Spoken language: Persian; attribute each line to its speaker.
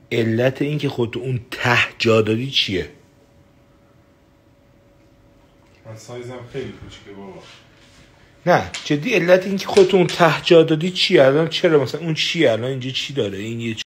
Speaker 1: علت این که خودت اون ته جا دادی چیه؟
Speaker 2: من سایزم خیلی کوچیکه بابا.
Speaker 1: نه جدی علت این که خودت اون ته جا دادی چیه؟ الان چرا مثلا اون چیه؟ الان اینجا چی داره؟ این یه